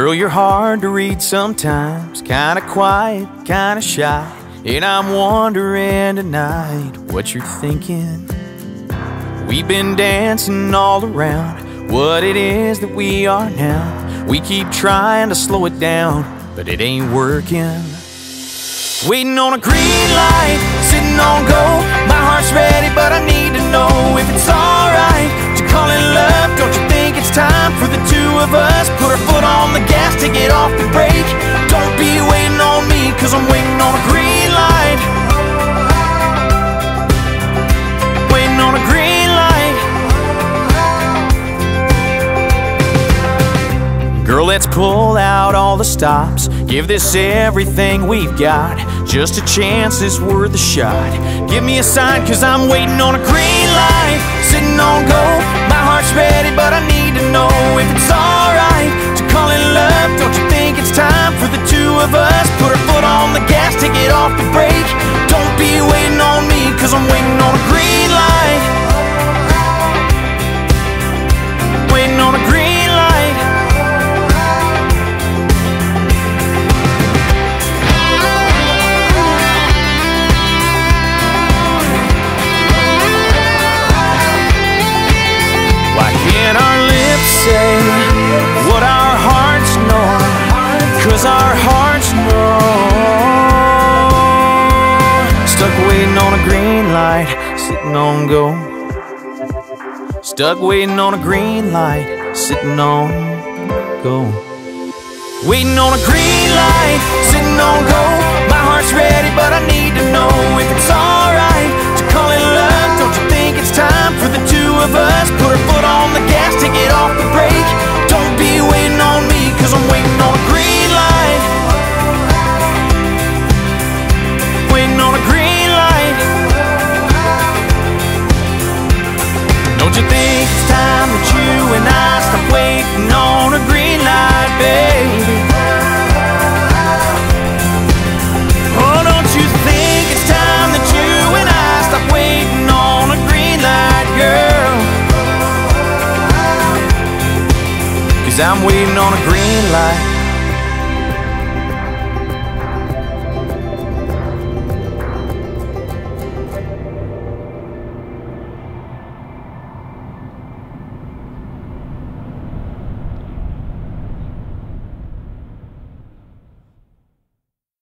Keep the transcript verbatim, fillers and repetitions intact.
Girl, you're hard to read sometimes, kinda quiet, kinda shy, and I'm wondering tonight what you're thinking. We've been dancing all around what it is that we are now. We keep trying to slow it down, but it ain't working. Waiting on a green light, sitting on go. My heart's ready, but I need to know if it's alright to call it love. Don't you think it's time for the two of us? Put our foot on the gas, take it off the brake. Don't be waiting on me, cause I'm waiting on a green light. Waiting on a green light. Girl, let's pull out all the stops. Give this everything we've got. Just a chance is worth a shot. Give me a sign, cause I'm waiting on a green light. Sitting on go, my heart's ready, but I need to know if it's alright to call it love. Don't you think it's time for the two of us? Put our foot on the gas, take it off the brake. Don't be waiting on me, cause I'm waiting on a green light. Waiting on a green light. Say what our hearts know, cause our hearts know. Stuck waiting on a green light, sitting on go. Stuck waiting on a green light, sitting on go. Waiting on a green light, sitting on go. My heart's ready, but I need to know if it's alright to call it love. Don't you think it's time for the two of us? Put our foot on the gas, take it off the brake. Don't be waiting on me, cause I'm waiting on a green light. Waiting on a green light. Don't you think it's time that you and I stop waiting on a green light, baby? Oh, don't you think it's time that you and I stop waiting on a green light, girl? Cause I'm waiting on a green light.